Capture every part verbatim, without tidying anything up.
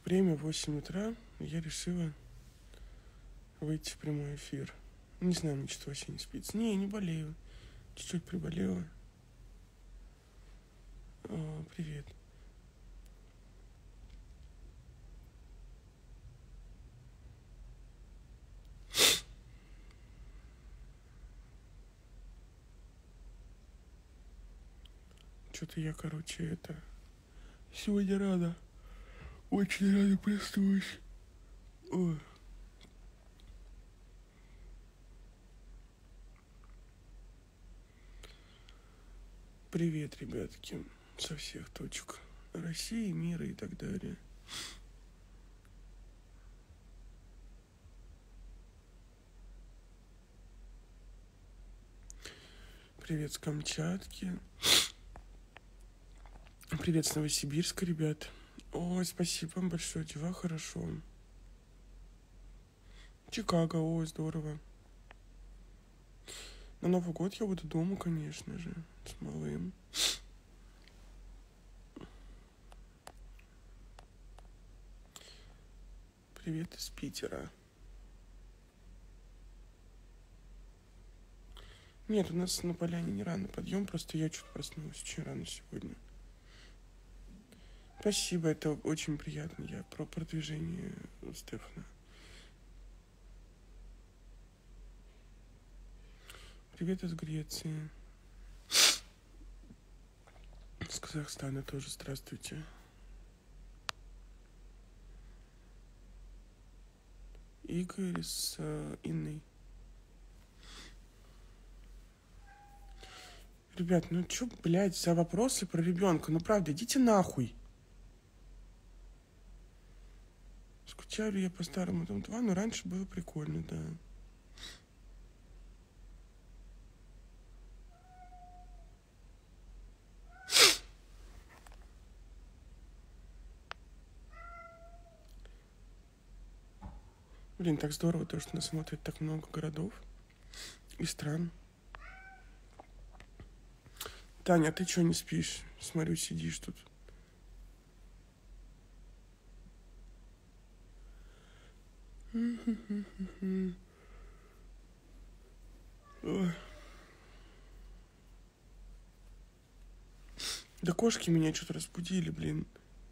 Время восемь утра, и я решила выйти в прямой эфир. Не знаю, мне что-то вообще не спится. Не, не болею. Чуть-чуть приболела. О, привет. Что-то я, короче, это... Сегодня рано. Очень рано проснулась. Ой. Привет, ребятки. Со всех точек России, мира и так далее. Привет с Камчатки. Привет с Новосибирска, ребят. Ой, спасибо вам большое, дела хорошо. Чикаго, ой, здорово. На Новый год я буду дома, конечно же, с малым. Привет из Питера. Нет, у нас на поляне не рано подъем, просто я что-то проснулась очень рано сегодня. Спасибо, это очень приятно. Я про продвижение Стефана. Привет из Греции. С Казахстана тоже здравствуйте. Игорь с э, Инной. Ребят, ну чё, блядь, за вопросы про ребенка? Ну правда, идите нахуй. Скучаю я по старому Дом два, но раньше было прикольно, да. Блин, так здорово то, что нас смотрит так много городов и стран. Таня, а ты чё не спишь? Смотрю, сидишь тут. Ой. Да кошки меня что-то разбудили, блин.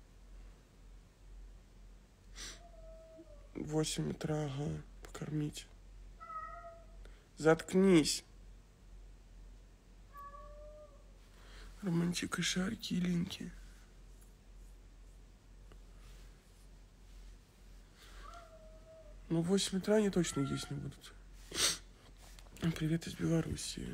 Восемь утра, ага, покормить. Заткнись. Романтика, шарики и линки. Ну, в восемь утра они точно есть не будут. Привет из Белоруссии.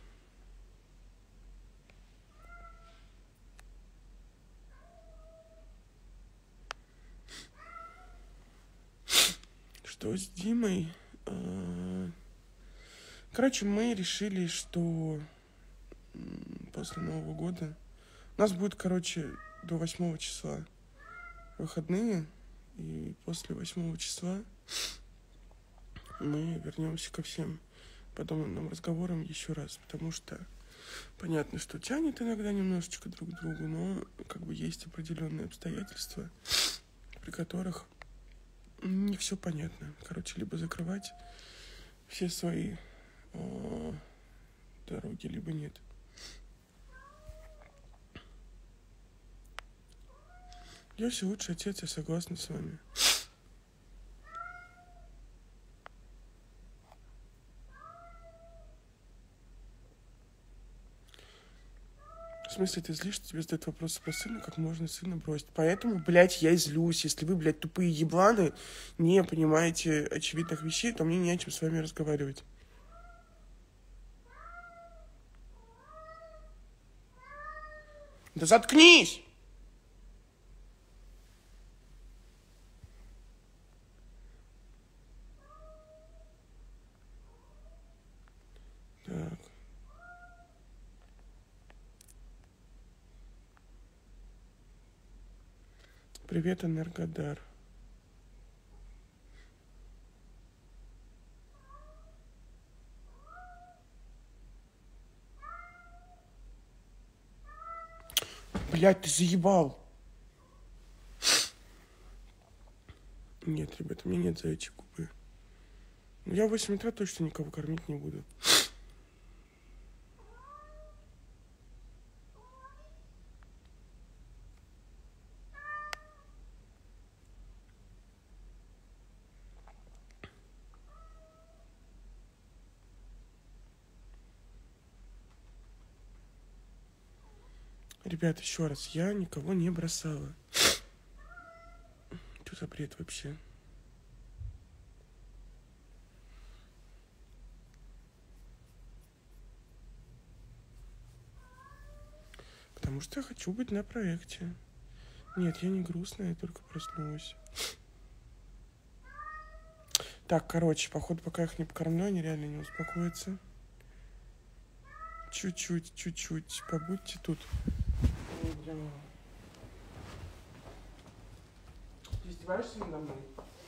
Что с Димой? Короче, мы решили, что после Нового года у нас будет, короче, до восьмого числа выходные, и после восьмого числа мы вернемся ко всем подобным разговорам еще раз, потому что понятно, что тянет иногда немножечко друг к другу, но как бы есть определенные обстоятельства, при которых не все понятно. Короче, либо закрывать все свои о, дороги, либо нет. Я все лучший отец, я согласна с вами. В смысле, ты злишь, что тебе задают вопросы про сына, как можно сына бросить? Поэтому, блядь, я и злюсь. Если вы, блядь, тупые ебланы, не понимаете очевидных вещей, то мне не о чем с вами разговаривать. Да заткнись! Так. Привет, Энергодар. Блядь, ты заебал. Нет, ребята, у меня нет заячьей губы. Я в восемь утра точно никого кормить не буду. Ребята, еще раз, я никого не бросала. Что за бред вообще? Потому что я хочу быть на проекте. Нет, я не грустная, я только проснулась. Так, короче, походу, пока их не покормлю, они реально не успокоятся. Чуть-чуть, чуть-чуть побудьте тут. Ты издеваешься надо мной?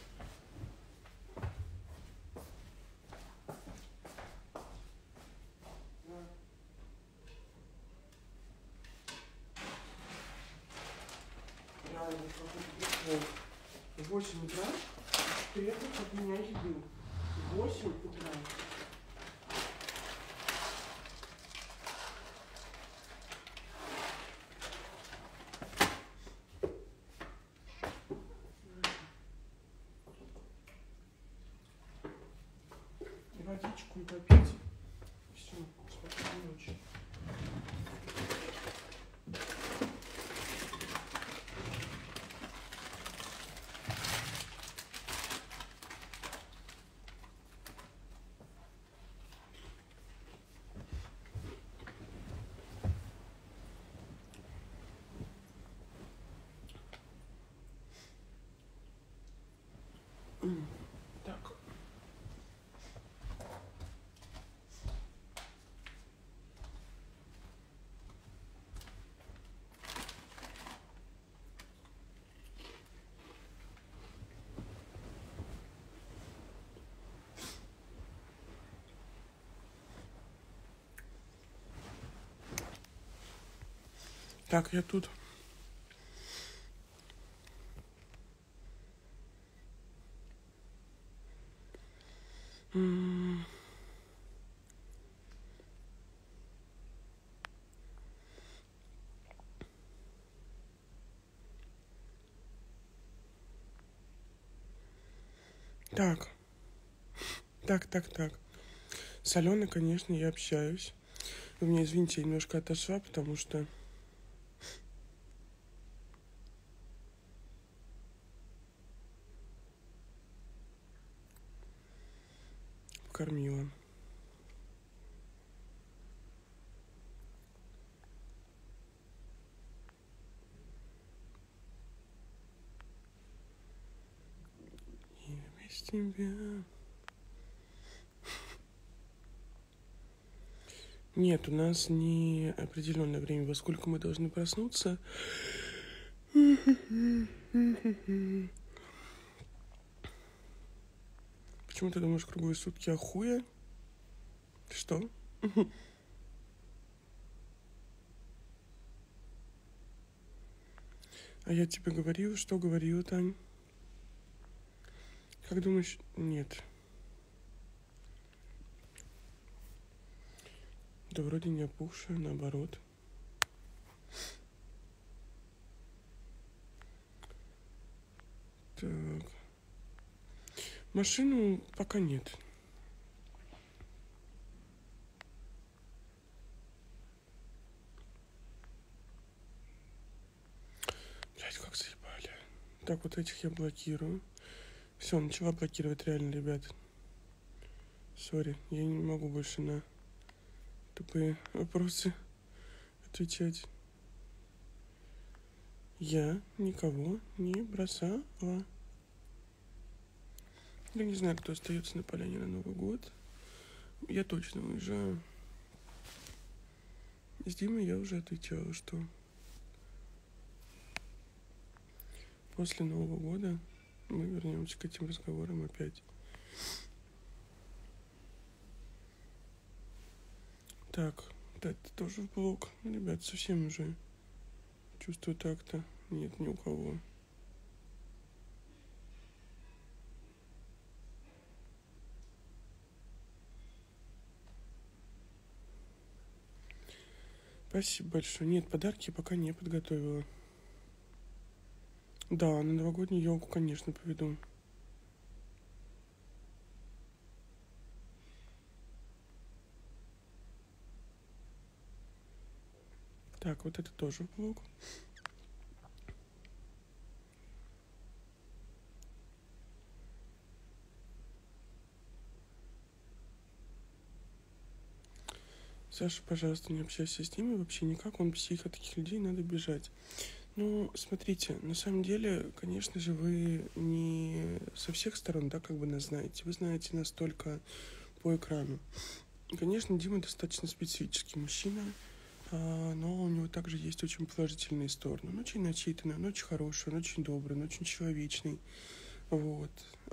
В восемь утра требует от меня еду. В восемь утра. И водичку и попить. Все, спокойной ночи. Так. Так, я тут. М-м- Так. Так, так, так. С Аленой, конечно, я общаюсь. Вы меня извините, я немножко отошла, потому что... Кормила. И без тебя... Нет, у нас не определенное время, во сколько мы должны проснуться. Почему ты думаешь, круглые сутки охуя? Что? А я тебе говорила, что говорила, Тань? Как думаешь? Нет. Да вроде не опухшая, наоборот. Так. Машину пока нет. Блять, как заебали. Так, вот этих я блокирую. Все, начала блокировать реально, ребят. Сори, я не могу больше на тупые вопросы отвечать. Я никого не бросала. Я не знаю, кто остается на поляне на Новый год. Я точно уезжаю. С Димой я уже отвечала, что после Нового года мы вернемся к этим разговорам опять. Так, это тоже в блог. Ребят, совсем уже чувствую так-то. Нет ни у кого. Спасибо большое. Нет, подарки пока не подготовила. Да, на новогоднюю елку, конечно, поведу. Так, вот это тоже в блог. Саша, пожалуйста, не общайся с ними вообще никак. Он псих, от таких людей надо бежать. Ну, смотрите, на самом деле, конечно же, вы не со всех сторон, да, как бы нас знаете. Вы знаете нас только по экрану. Конечно, Дима достаточно специфический мужчина, но у него также есть очень положительные стороны. Он очень начитанный, он очень хороший, он очень добрый, он очень человечный. Вот.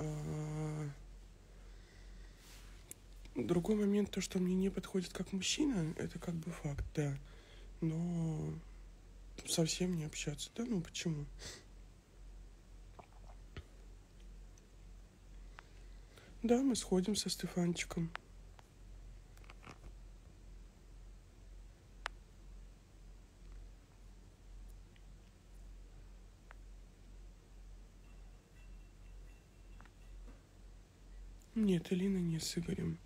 Другой момент, то, что мне не подходит как мужчина, это как бы факт, да. Но совсем не общаться. Да, ну почему? Да, мы сходим со Стефанчиком. Нет, Элина не с Игорем.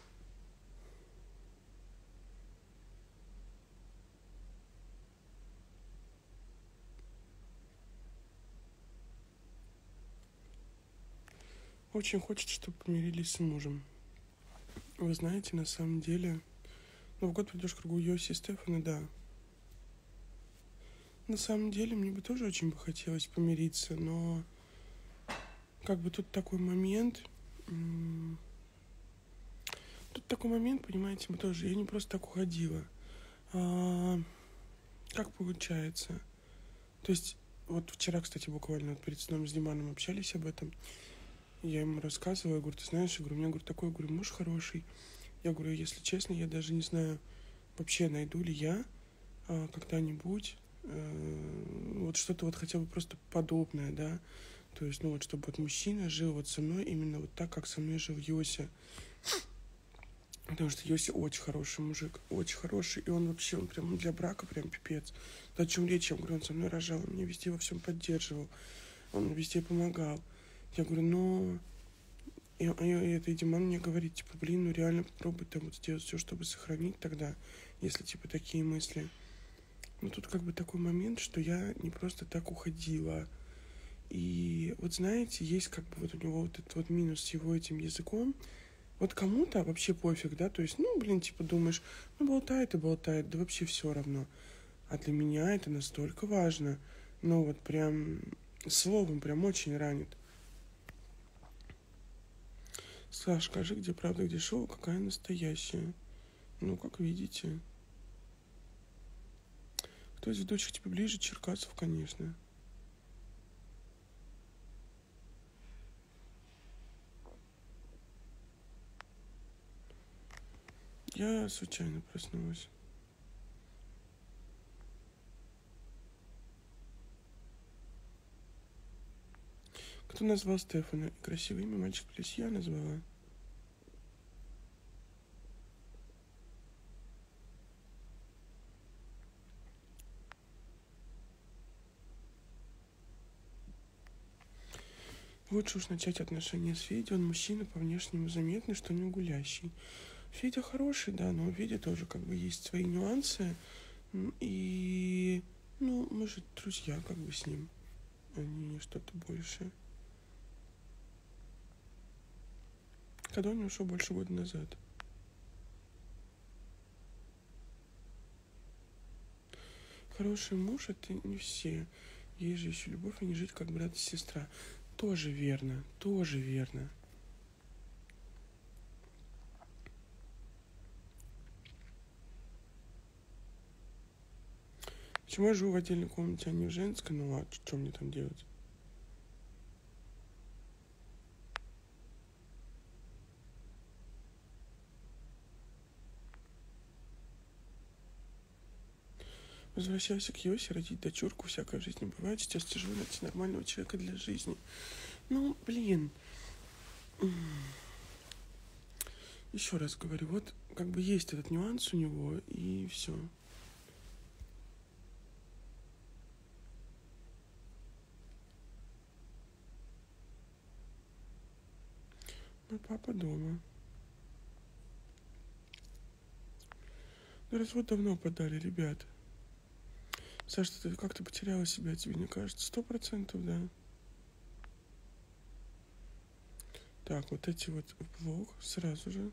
Очень хочет, чтобы помирились с мужем. Вы знаете, на самом деле, ну, в год придешь к кругу Йоси и Стефана, да. На самом деле, мне бы тоже очень бы хотелось помириться, но как бы тут такой момент... Тут такой момент, понимаете, мы тоже, я не просто так уходила. А, как получается? То есть, вот вчера, кстати, буквально вот перед сном с Диманом общались об этом. Я ему рассказывала, я говорю, ты знаешь, я говорю, у меня, говорю, такой, говорю, муж хороший. Я говорю, если честно, я даже не знаю, вообще найду ли я а, когда-нибудь а, вот что-то вот хотя бы просто подобное, да. То есть, ну вот, чтобы вот мужчина жил вот со мной именно вот так, как со мной жил Йося. Потому что Йося очень хороший мужик, очень хороший. И он вообще, он прям для брака прям пипец. Да о чем речь? Я говорю, он со мной рожал, он меня везде во всем поддерживал. Он везде помогал. Я говорю, ну... И, и, и это и Диман мне говорит, типа, блин, ну реально попробуй там вот сделать все, чтобы сохранить тогда, если, типа, такие мысли. Но тут как бы такой момент, что я не просто так уходила. И вот знаете, есть как бы вот у него вот этот вот минус с его этим языком. Вот кому-то вообще пофиг, да, то есть, ну, блин, типа думаешь, ну, болтает и болтает, да вообще все равно. А для меня это настолько важно, ну, вот прям словом прям очень ранит. Саш, скажи, где правда, где шоу, какая настоящая? Ну, как видите. Кто из ведущих тебе ближе? Черкасов, конечно. Я случайно проснулась. Кто назвал Стефана? Красивое имя мальчик плюс я назвала. Лучше уж начать отношения с Федей. Он мужчина, по внешнему заметный, что не гулящий. Федя хороший, да, но у Феди тоже как бы есть свои нюансы. И, ну, мы же друзья как бы с ним, а не что-то большее. Когда он ушел больше года назад. Хороший муж — это не все. Есть же еще любовь, а не жить как брат и сестра. Тоже верно, тоже верно. Почему я живу в отдельной комнате, а не в женской? Ну ладно, что мне там делать? Возвращайся к Йосе, родить дочурку, всякая в жизни бывает. Сейчас тяжело найти нормального человека для жизни. Ну, блин. Еще раз говорю, вот как бы есть этот нюанс у него, и все. А папа дома. На развод давно подали, ребят. Саша, ты как-то потеряла себя, тебе не кажется? Сто процентов, да. Так, вот эти вот в блог сразу же.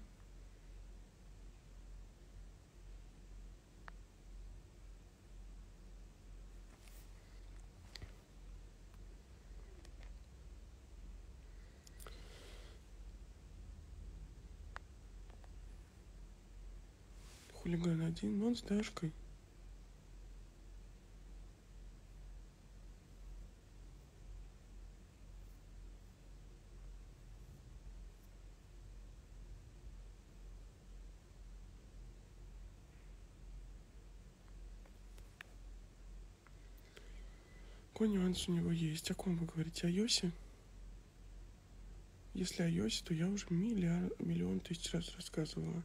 Хулиган один, он с Дашкой. Какой нюанс у него есть? О ком вы говорите? О Йосе? Если о Йосе, то я уже миллиард, миллион тысяч раз рассказывала.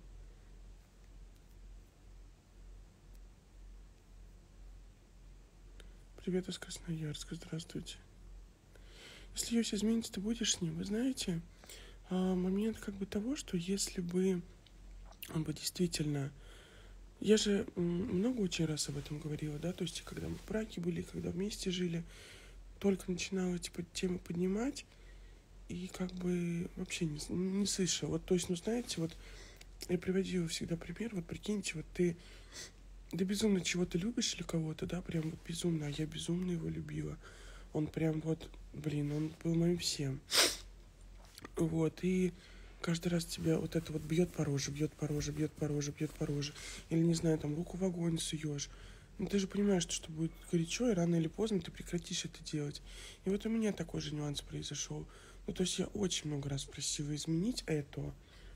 Привет из Красноярска, здравствуйте. Если Йося изменится, ты будешь с ним? Вы знаете, момент как бы того, что если бы он бы действительно... Я же много очень раз об этом говорила, да, то есть когда мы в браке были, когда вместе жили, только начинала типа тему поднимать, и как бы вообще не, не слышала. Вот, то есть, ну, знаете, вот я приводила всегда пример, вот прикиньте, вот ты, да безумно чего-то любишь или кого-то, да, прям вот безумно, а я безумно его любила. Он прям вот, блин, он был моим всем. Вот, и каждый раз тебя вот это вот бьет по роже, бьет по роже, бьет по роже, бьет по роже. Или, не знаю, там, руку в огонь суешь. Ну, ты же понимаешь, что будет горячо, и рано или поздно ты прекратишь это делать. И вот у меня такой же нюанс произошел. Ну, то есть я очень много раз просила изменить это.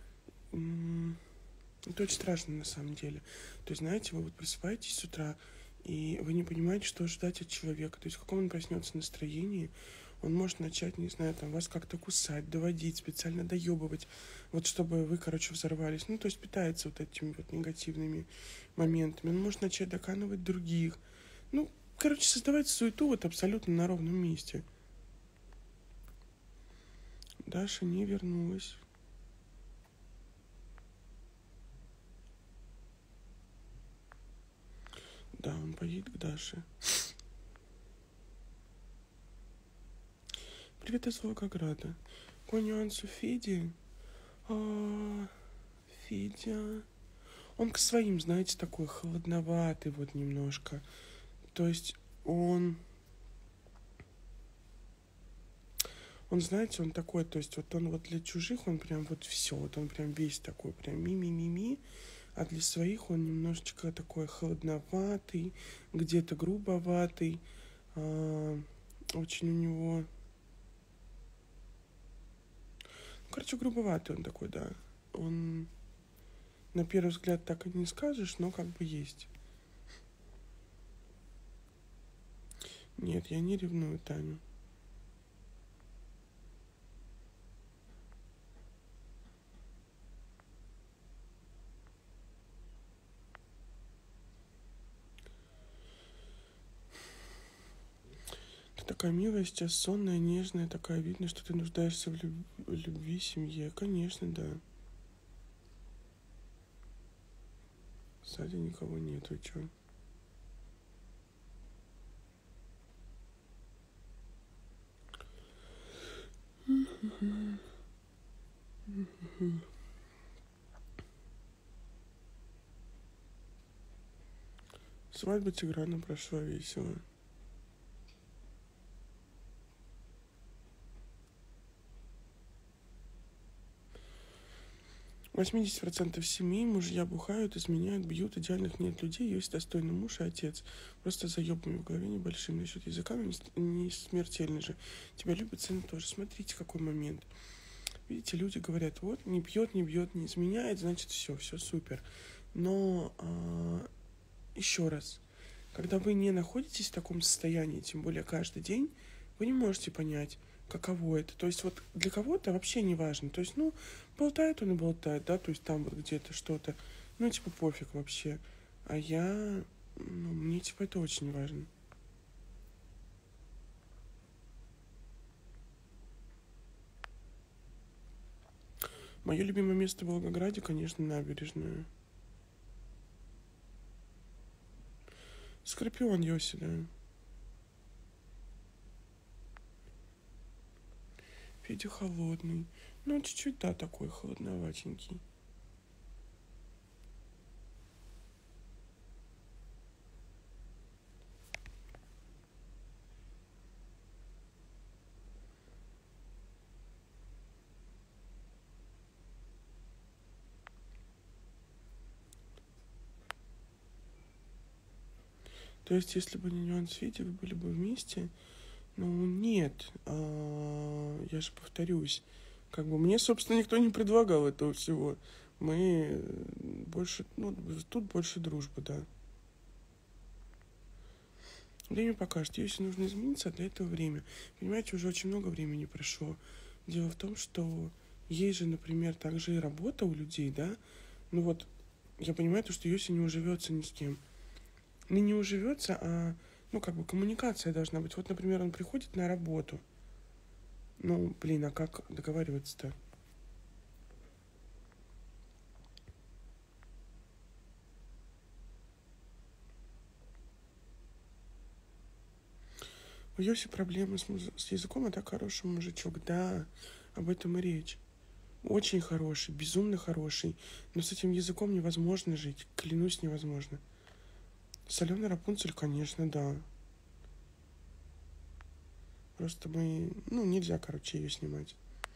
Это очень страшно на самом деле. То есть, знаете, вы вот просыпаетесь с утра, и вы не понимаете, что ждать от человека. То есть, в каком он проснется настроении, он может начать, не знаю, там, вас как-то кусать, доводить, специально доебывать, вот чтобы вы, короче, взорвались. Ну, то есть, питается вот этими вот негативными моментами. Он может начать доканывать других. Ну, короче, создавать суету вот абсолютно на ровном месте. Даша не вернулась. Да, он поедет к Даше. Привет из Волгограда. Какой нюанс у Феди? А, Федя... Он к своим, знаете, такой холодноватый вот немножко. То есть он... Он, знаете, он такой, то есть вот он вот для чужих, он прям вот все, вот он прям весь такой, прям ми-ми-ми-ми. А для своих он немножечко такой холодноватый, где-то грубоватый. А, очень у него... Короче, грубоватый он такой, да. Он на первый взгляд так и не скажешь, но как бы есть. Нет, я не ревную Таню. Ты такая милая сейчас, сонная, нежная, такая, видно, что ты нуждаешься в, люб... в любви, семье. Конечно, да. Сзади никого нет, вы чё? Свадьба Тиграна прошла весело. восемьдесят процентов семей мужья бухают, изменяют, бьют, идеальных нет людей, есть достойный муж и отец. Просто заебами в голове небольшим. Насчет языка, но не смертельный же. Тебя любят, цены тоже. Смотрите, какой момент. Видите, люди говорят, вот, не пьет, не бьет, не изменяет, значит, все, все супер. Но а, еще раз, когда вы не находитесь в таком состоянии, тем более каждый день, вы не можете понять, каково это. То есть вот для кого-то вообще не важно. То есть, ну, болтает он и болтает, да, то есть там вот где-то что-то, ну, типа, пофиг вообще. А я, ну, мне, типа, это очень важно. Мое любимое место в Волгограде, конечно, набережная. Скорпион Йоси, да. Федя холодный. Ну, чуть-чуть, да, такой холодноватенький. То есть, если бы не нюанс Феди, вы были бы вместе? Ну, нет. А, я же повторюсь. Как бы мне, собственно, никто не предлагал этого всего. Мы больше, ну, тут больше дружбы, да. Время покажет. Если нужно измениться, а для этого время. Понимаете, уже очень много времени прошло. Дело в том, что есть же, например, также и работа у людей, да. Ну вот, я понимаю, то, что Йоси не уживется ни с кем. Не не уживется, а, ну, как бы коммуникация должна быть. Вот, например, он приходит на работу. Ну, блин, а как договариваться-то? У Йоси проблемы с, муз... с языком, а так хороший мужичок. Да, об этом и речь. Очень хороший, безумно хороший. Но с этим языком невозможно жить. Клянусь, невозможно. Соленый Рапунцель, конечно, да. Просто мы... Ну, нельзя, короче, ее снимать.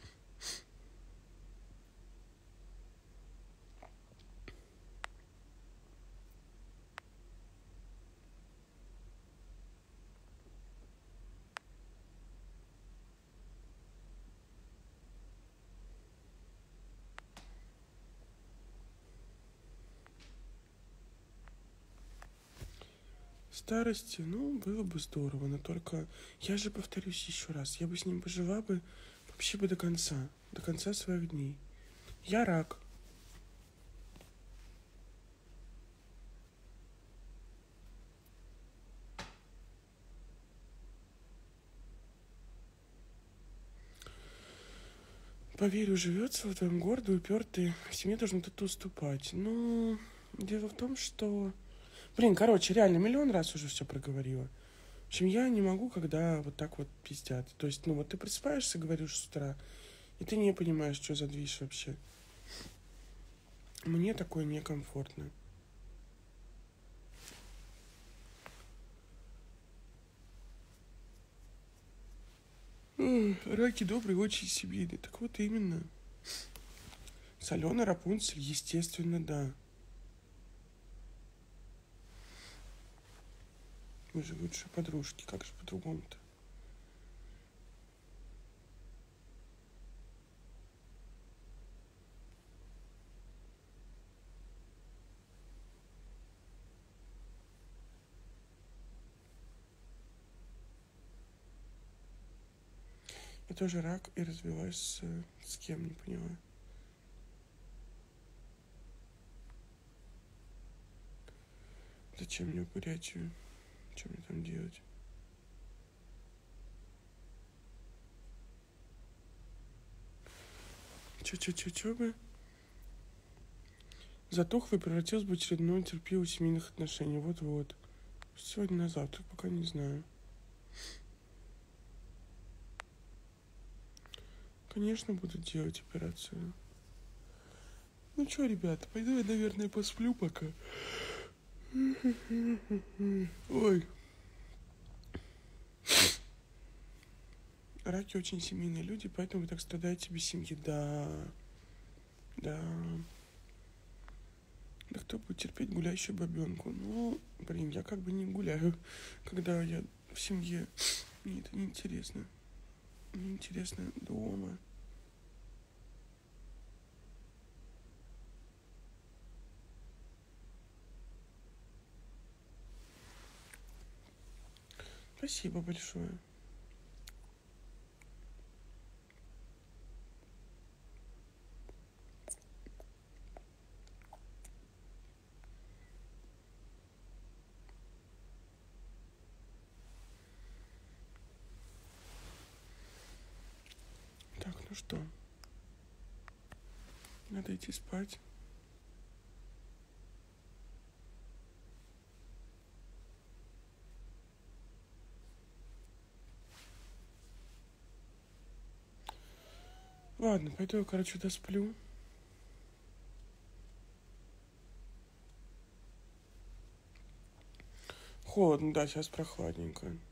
Старости, ну, было бы здорово, но только... Я же повторюсь еще раз, я бы с ним пожила бы вообще бы до конца, до конца своих дней. Я рак. Поверь, живется в твоем городе, упертый, в семье должен кто-то уступать. Ну, дело в том, что... Блин, короче, реально, миллион раз уже все проговорила. В общем, я не могу, когда вот так вот пиздят. То есть, ну вот ты просыпаешься, говоришь с утра, и ты не понимаешь, что за движ вообще. Мне такое некомфортно. М, Раки добрые, очень семейные. Так вот именно. Соленый Рапунцель, естественно, да. Мы же лучшие подружки, как же по-другому-то? Я тоже рак и развелась с, с кем, не понимаю. Зачем мне в Бурятию? Что мне там делать? Че-че-че-че бы? Затухло и превратилось в очередную терпилу семейных отношений. Вот-вот. Сегодня на завтра, пока не знаю. Конечно, буду делать операцию. Ну что, ребята, пойду я, наверное, посплю пока. Ой. Раки очень семейные люди, поэтому вы так страдаете без семьи. Да. Да. Да кто будет терпеть гуляющую бабенку? Ну, блин, я как бы не гуляю, когда я в семье. Мне это неинтересно. Мне интересно дома. Спасибо большое. Так, ну что? Надо идти спать. Ладно, пойду я, короче, досплю. Холодно, да, сейчас прохладненько.